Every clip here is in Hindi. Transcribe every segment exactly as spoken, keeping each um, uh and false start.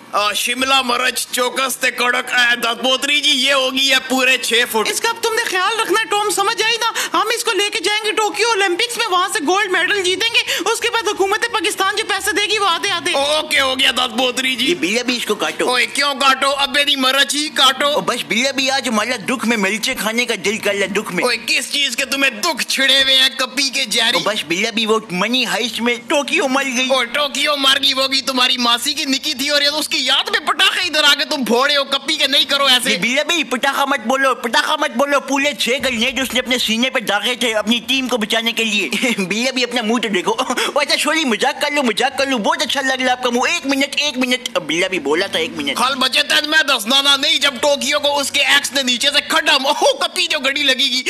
आ, शिमला मरच चौकस ते कड़क दत्तपोत्री जी ये होगी है पूरे छह फुट। इसका अब तुमने ख्याल रखना है टॉम, समझ आई ना। हम इसको लेके जाएंगे टोक्यो ओलंपिक्स में, वहाँ से गोल्ड मेडल जीतेंगे। उसके बाद हुकूमत पाकिस्तान जो पैसे देगी वो आते आते। ओके हो गया दत्तपोत्री जी। बिल्ला भी इसको काटो। ओए क्यों काटो, अबे दी मरच ही काटो। ओ बस बिल्ला भी आज हमारा दुख में मिर्चे खाने का दिल कर रहा, दुख में। ओए किस चीज के तुम्हें दुख छिड़े हुए हैं कपी के जारी। बस बिल्ला भी वो मनी हाइस्ट में टोक्यो मर गई। ओ टोक्यो मर गई, वो भी तुम्हारी मासी की निकी थी और ये तो उसकी याद में पटाखे इधर आके तुम फोड़े हो कपी के। नहीं करो ऐसे। बिल्ला भी पटाखा मत बोलो, पटाखा मत बोलो। पूरे छह ग्रेनेड उसने अपने सीने पे दागे थे अपनी टीम को बचाने के लिए। बिल्ला भी अपना मुंह तो देखो। अच्छा छोड़ी मजाक कर लो, मजाक कर लो, बहुत अच्छा लग रहा आपका मुंह। एक मिनट एक मिनट, बिल्ला भी बोला था एक मिनट। कल बचे थे मैं दसना ना नहीं जब टोक्यो को उसके एक्स ने नीचे से खत्म। ओह कपी जो घड़ी लगेगी।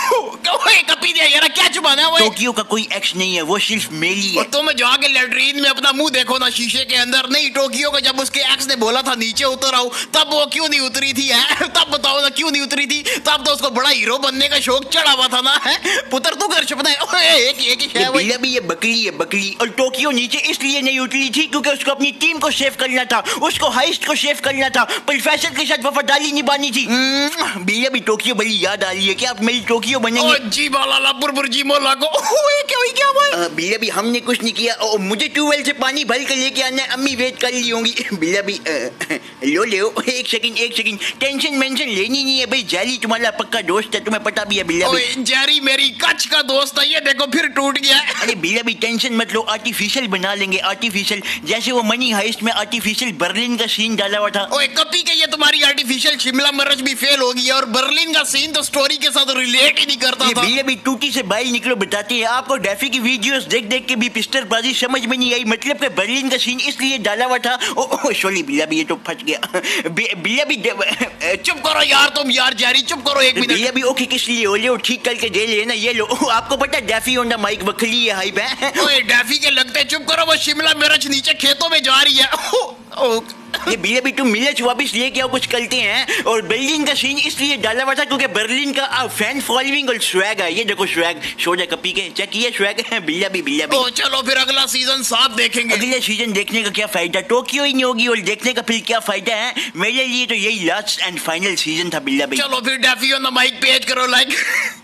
कपी दे यार क्या छुपाना है। टोक्यो का कोई एक्स नहीं है, वो सिर्फ मेरी है। तुम जाके लेटरीन में अपना मुंह देखो ना शीशे के अंदर। नहीं टोक्यो को जब उसके एक्स ने बोला था नीचे उतर आओ तब वो क्यों नहीं उतरी थी है? तब बताओ ना क्यों नहीं उतरी थी? तब तो उसको बड़ा हीरो बनने का शौक चढ़ा हुआ था ना है? पुत्र तू कर छुपना है। एक एक ही है बिल्ला भी ये बकरी है बकरी। और टोक्यो नीचे इसलिए नहीं उतरी थी क्योंकि उसको अपनी टीम को सेव करना था, उसको हाइस्ट को सेव करना था, प्रोफेसर के साथ वफादारी निभानी थी। बिल्ला भी टोक्यो बड़ी याद आ रही है कि आप मेरी टोक्यो बनेंगे। जी बाला लापुर जी मोला को क्या हुई क्या हुआ? बिल्ला भी हमने कुछ नहीं किया। ओ, मुझे ट्यूबवेल से पानी भर कर लेके आना है, अम्मी वेट कर ली होंगी। बिल्ला भी लो ले एक सेकंड एक सेकंड, टेंशन मेंशन लेनी नहीं है भाई। जैरी तुम्हारा पक्का दोस्त है, तुम्हें पता भी है। बिल्ला भी जैरी मेरी कच्छ का दोस्त है, ये देखो फिर टूट गया। अरे बिल्ला भी टेंशन मत लो, आर्टिफिशियल बना लेंगे आर्टिफिशियल। जैसे वो मनी हाइस्ट में आर्टिफिशियल बर्लिन का सीन डाला हुआ था। ओए कपी के ये तुम्हारी आर्टिफिशियल शिमला मिर्च भी फेल हो गई है और बर्लिन का सीन तो स्टोरी के साथ रिलेट ही नहीं करता था। बिल्ला भी टूटी से बाहर निकलो बताते हैं आपको। डेफी की वीडियोस देख देख के भी पिस्टर बाजी समझ में नहीं आई, मतलब कि बर्लिन का सीन इसलिए डाला हुआ था। ओ सॉरी बिल्ला भी ये तो फंस गया। बिल्ला भी चुप करो यार तुम यार जैरी चुप करो एक मिनट। बिल्ला भी ओके किस लिए हो ले ठीक करके दे लेना। ये लो आपको पता है डेफी होंडा माइक बखली है हाइप है। ओए डेफी के लगते चुप करो, वो शिमला मिर्च नीचे खेतों में जा रही है। ओ, ओ, ये बिल्ला भी तुम मिर्च वापस लेके आओ, कुछ करते हैं। और बर्लिन का सीन इसलिए डाला हुआ था क्योंकि बर्लिन का फैन फॉलोइंग और स्वैग है। ये देखो स्वैग सोजा कपी के चेक किया स्वैग है। बिल्ला भी बिल्ला भी ओ, चलो फिर अगला सीजन साफ देखेंगे। अगले सीजन देखने का क्या फायदा, टोक्यो ही नहीं होगी और देखने का फिर क्या फायदा है। मेरे लिए तो यही लास्ट एंड फाइनल सीजन था बिल्ला भी। चलो फिर डेफी ऑन द माइक पेज करो लाइक।